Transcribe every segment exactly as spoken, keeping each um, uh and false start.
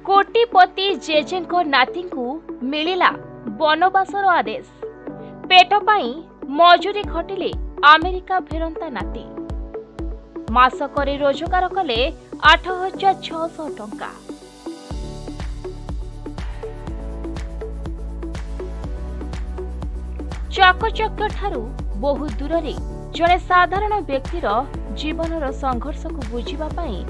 कोटिपति जेजेंको नातींकु मिलिला बनवासर आदेश। पेट पाई मजूरी खटिले अमेरिका फेरंता नाती। मासकरे रोजगार कले आठ हजार छःश टंका। चाकचक्य ठारू बहु दूर रे जड़े साधारण व्यक्तिर जीवनर संघर्ष को बुझिबा पाई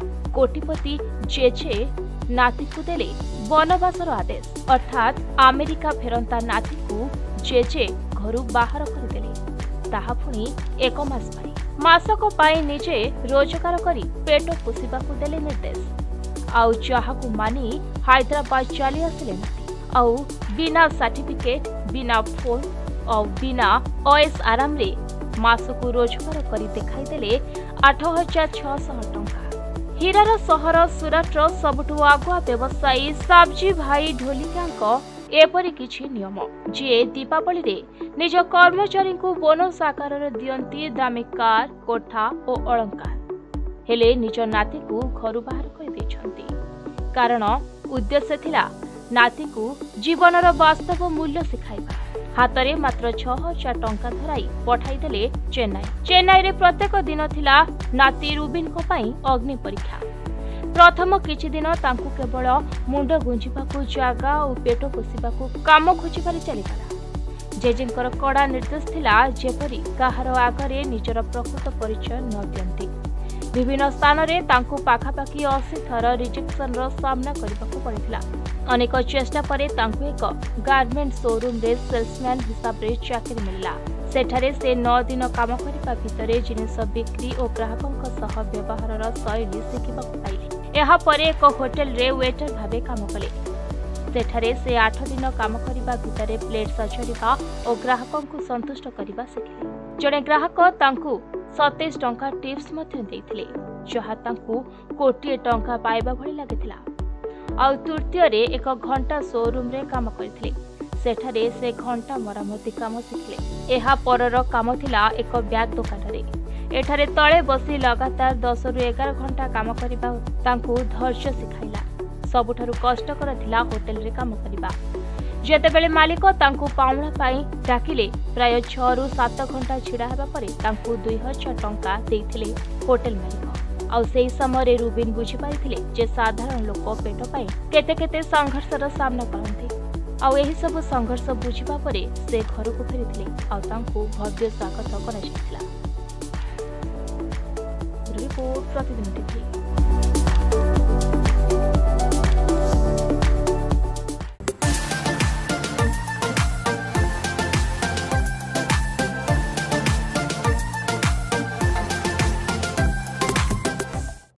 कोटिपति जेजे नाती को देले बनवासर आदेश। अर्थात अमेरिका फेरंता नाती को जेजे घर बाहर करदेले, ताहा पुणी एक मास पाई। मासक पाई निजे रोजगार करी पेट पोषिबा को देले निर्देश। आउ जहाकु मानी हैदराबाद चली आसिले नाती। आउ बिना सर्टिफिकेट, बिना फोन और बिना ओएस आराम रे मासकु रोजगार करी देखाई देले आठ हजार छःश टंका। हीरार सहर सुरटर सबुठु आगुआ व्यवसायी साबजी भाई ढोलिका एपरि किछि नियम जे दीपावली रे निज कर्मचारी को बोनस आकार दियंती दामी कार, कोठा और अलंकार। हेले निज नाती को घर बाहर कर देछंती, कारण उद्देश्य थिला नाती को जीवनर वास्तव मूल्य सिखाइबा। हातरे मात्र छह हजार टंका धराई पठाई देले चेन्नई। चेन्नई रे प्रत्येक दिन थिला नाती रुबिन को पाई अग्नि परीक्षा। प्रथम किछि दिन तांकु केवल मुंड गुंजिबाकू जागा और पेट पोषिबाकू काम खोजिबारे चलीगला। जेजेंकर कड़ा निर्देश थिला जेपरी काहार आगरे निजर प्रकृत परिचय न दियंती। विभिन्न स्थान रे तांकु पाखापाखी अस्सी थर रिजेक्शन रो सामना करबाकू पड़िथिला। अनेक चेष्टा परे तांकु एक गारमेंट शोरूम रे सेल्समैन हिसाब रे चाकरी मिलला। सेठारे से नौ दिन काम करिबा भितरे जिनिस बिक्री और ग्राहकंक सह व्यवहार शैली शिखिबाकू पाइले। एहा परे एक होटेल रे वेटर भाबे काम कले। सेठारे से आठ दिन काम करिबा भितरे प्लेट सजाड़िबा और ग्राहकंकु संतुष्ट करिबा शिखिले। जणे ग्राहक तांकु सत्ताईस टंका टिप्स मध्य देथिले, जहा तांकु कोटी टंका पाइबा भली लागिथिला। आ तृतीय रे एक घंटा शोरूम रे काम करथिले। सेठारे से घंटा मरामती काम शिखिले। एहा परर काम थिला एक ब्याग दुकान रे। एठारे तळे बसी लगातार दस रु एगार घंटा काम करिबा तांकु धैर्य सिखाइला। सबुठारु कष्टकर थिला होटेल रे काम करिबा। जेतेबेले मालिक तांकु पाउणा पाई डाकिले प्राय छह रु सात घंटा छिड़ा हेबा परे तांकु दो हजार टंका देथिले होटेल मालिक। आउ सेही समय रुबिन बुझी पाइथिले जे साधारण लोक पेट पाई केते केते संघर्षर सामना करंती। आउ एही सब संघर्ष बुझिबा परे से घर को फेरिथिले। आउ तांकु भव्य स्वागत करा जायतिला। रिपोर्ट प्रतिदिन टीवी।